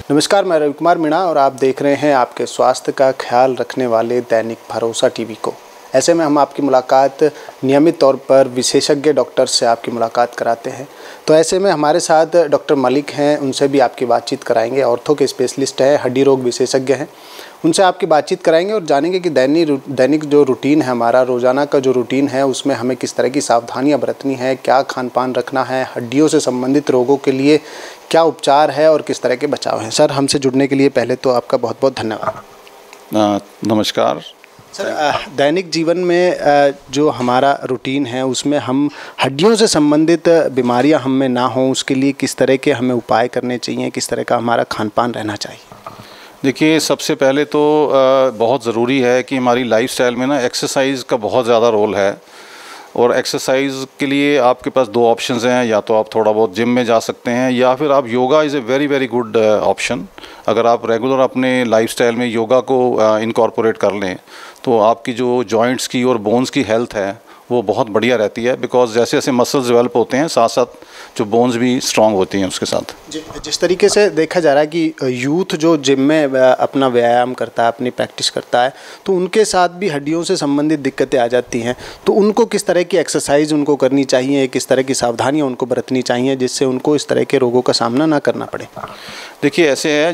नमस्कार, मैं रवि कुमार मीणा और आप देख रहे हैं आपके स्वास्थ्य का ख्याल रखने वाले दैनिक भरोसा टीवी को। ऐसे में हम आपकी मुलाकात नियमित तौर पर विशेषज्ञ डॉक्टर से आपकी मुलाकात कराते हैं। तो ऐसे में हमारे साथ डॉक्टर मलिक हैं, उनसे भी आपकी बातचीत कराएंगे। ऑर्थो के स्पेशलिस्ट हैं, हड्डी रोग विशेषज्ञ हैं। उनसे आपकी बातचीत कराएंगे और जानेंगे कि दैनिक जो रूटीन है, हमारा रोज़ाना का जो रूटीन है, उसमें हमें किस तरह की सावधानियां बरतनी है, क्या खान पान रखना है, हड्डियों से संबंधित रोगों के लिए क्या उपचार है और किस तरह के बचाव हैं। सर, हमसे जुड़ने के लिए पहले तो आपका बहुत बहुत धन्यवाद। नमस्कार सर, दैनिक जीवन में जो हमारा रूटीन है उसमें हम हड्डियों से संबंधित बीमारियां हम में ना हों, उसके लिए किस तरह के हमें उपाय करने चाहिए, किस तरह का हमारा खान पान रहना चाहिए? देखिए, सबसे पहले तो बहुत ज़रूरी है कि हमारी लाइफस्टाइल में ना एक्सरसाइज का बहुत ज़्यादा रोल है। और एक्सरसाइज के लिए आपके पास दो ऑप्शंस हैं, या तो आप थोड़ा बहुत जिम में जा सकते हैं या फिर आप yoga is a very very good option. अगर आप रेगुलर अपने लाइफस्टाइल में योगा को इनकॉर्पोरेट कर लें तो आपकी जो जॉइंट्स की और बोन्स की हेल्थ है वो बहुत बढ़िया रहती है, बिकॉज जैसे जैसे मसल्स डेवलप होते हैं साथ साथ जो बोन्स भी स्ट्रांग होती हैं उसके साथ। जिस तरीके से देखा जा रहा है कि यूथ जो जिम में अपना व्यायाम करता है, अपनी प्रैक्टिस करता है, तो उनके साथ भी हड्डियों से संबंधित दिक्कतें आ जाती हैं। तो उनको किस तरह की एक्सरसाइज उनको करनी चाहिए, किस तरह की सावधानियाँ उनको बरतनी चाहिए जिससे उनको इस तरह के रोगों का सामना ना करना पड़े? देखिए, ऐसे है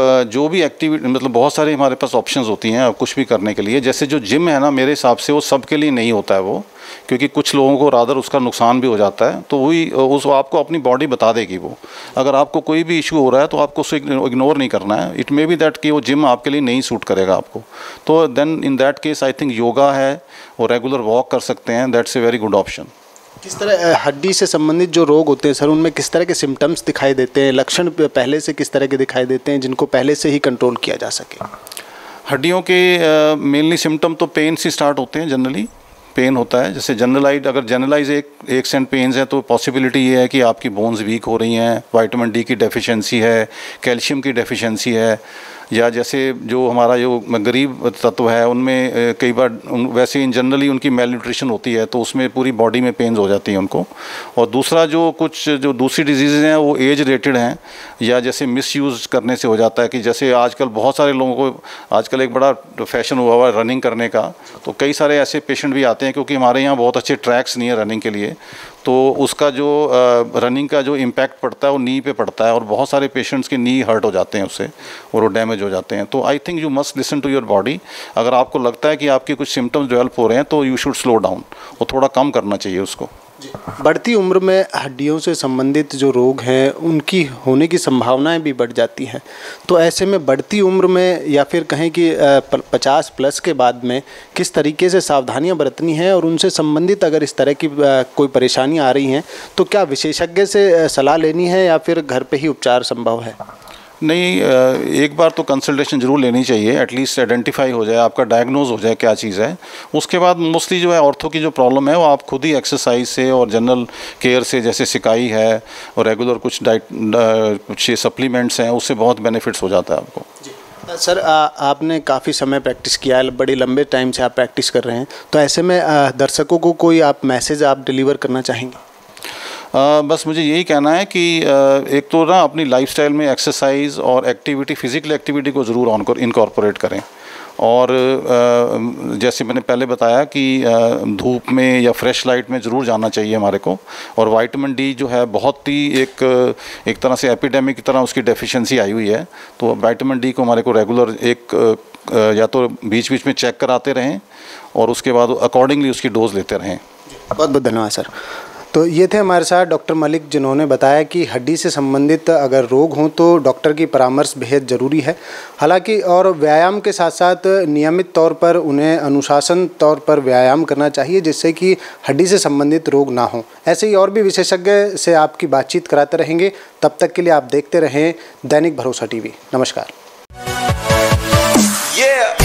जो भी एक्टिविटी, मतलब बहुत सारे हमारे पास ऑप्शंस होती हैं कुछ भी करने के लिए। जैसे जो जिम है ना, मेरे हिसाब से वो सबके लिए नहीं होता है वो, क्योंकि कुछ लोगों को रादर उसका नुकसान भी हो जाता है। तो वही उस आपको अपनी बॉडी बता देगी वो। अगर आपको कोई भी इशू हो रहा है तो आपको उसे इग्नोर नहीं करना है। इट मे बी दैट कि वो जिम आपके लिए नहीं सूट करेगा आपको, तो then in that case I think yoga है और रेगुलर वॉक कर सकते हैं, that's a very good option. किस तरह हड्डी से संबंधित जो रोग होते हैं सर, उनमें किस तरह के सिम्टम्स दिखाई देते हैं, लक्षण पहले से किस तरह के दिखाई देते हैं जिनको पहले से ही कंट्रोल किया जा सके? हड्डियों के मेनली सिम्टम तो पेन से स्टार्ट होते हैं। जनरली पेन होता है, जैसे जनरलाइज एक सेंट पेन्स है तो पॉसिबिलिटी ये है कि आपकी बोन्स वीक हो रही हैं, विटामिन डी की डेफिशिएंसी है, कैल्शियम की डेफिशिएंसी है, या जैसे जो हमारा जो गरीब तत्व है उनमें कई बार वैसे इन जनरली उनकी मेल न्यूट्रिशन होती है तो उसमें पूरी बॉडी में पेन्स हो जाती हैं उनको। और दूसरा जो दूसरी डिजीज़ हैं वो एज रिलेटेड हैं, या जैसे मिसयूज़ करने से हो जाता है कि जैसे आजकल बहुत सारे लोगों को आजकल एक बड़ा फैशन हुआ हुआ है रनिंग करने का, तो कई सारे ऐसे पेशेंट भी आते हैं क्योंकि हमारे यहाँ बहुत अच्छे ट्रैक्स नहीं है रनिंग के लिए, तो उसका जो रनिंग का जो इम्पैक्ट पड़ता है वो नी पे पड़ता है और बहुत सारे पेशेंट्स के नी हर्ट हो जाते हैं उससे और वो डैमेज हो जाते हैं। तो I think you must listen to your body. अगर आपको लगता है कि आपके कुछ सिम्टम्स डेवलप हो रहे हैं तो यू शुड स्लो डाउन, और थोड़ा कम करना चाहिए उसको। बढ़ती उम्र में हड्डियों से संबंधित जो रोग हैं उनकी होने की संभावनाएं भी बढ़ जाती हैं। तो ऐसे में बढ़ती उम्र में या फिर कहें कि 50 प्लस के बाद में किस तरीके से सावधानियां बरतनी हैं, और उनसे संबंधित अगर इस तरह की कोई परेशानियां आ रही हैं तो क्या विशेषज्ञ से सलाह लेनी है या फिर घर पे ही उपचार संभव है? नहीं, एक बार तो कंसल्टेशन ज़रूर लेनी चाहिए, एटलीस्ट आइडेंटिफाई हो जाए, आपका डायग्नोज हो जाए क्या चीज़ है। उसके बाद मोस्टली जो है ऑर्थो की जो प्रॉब्लम है वो आप खुद ही एक्सरसाइज से और जनरल केयर से, जैसे सिकाई है और रेगुलर कुछ कुछ सप्लीमेंट्स हैं, उससे बहुत बेनिफिट्स हो जाता है आपको। सर, आपने काफ़ी समय प्रैक्टिस किया है, बड़े लंबे टाइम से आप प्रैक्टिस कर रहे हैं, तो ऐसे में दर्शकों को कोई आप मैसेज आप डिलीवर करना चाहेंगे? बस मुझे यही कहना है कि एक तो ना अपनी लाइफस्टाइल में एक्सरसाइज और एक्टिविटी, फिजिकल एक्टिविटी को ज़रूर इनकॉर्पोरेट करें। और जैसे मैंने पहले बताया कि धूप में या फ्रेश लाइट में ज़रूर जाना चाहिए हमारे को। और विटामिन डी जो है बहुत ही एक तरह से एपिडेमिक की तरह उसकी डेफिशिएंसी आई हुई है, तो विटामिन डी को हमारे को रेगुलर या तो बीच बीच में चेक कराते रहें और उसके बाद अकॉर्डिंगली उसकी डोज लेते रहें। बहुत बहुत धन्यवाद सर। तो ये थे हमारे साथ डॉक्टर मलिक, जिन्होंने बताया कि हड्डी से संबंधित अगर रोग हों तो डॉक्टर की परामर्श बेहद ज़रूरी है। हालांकि और व्यायाम के साथ साथ नियमित तौर पर उन्हें अनुशासन तौर पर व्यायाम करना चाहिए जिससे कि हड्डी से संबंधित रोग ना हों। ऐसे ही और भी विशेषज्ञ से आपकी बातचीत कराते रहेंगे। तब तक के लिए आप देखते रहें दैनिक भरोसा टीवी। नमस्कार।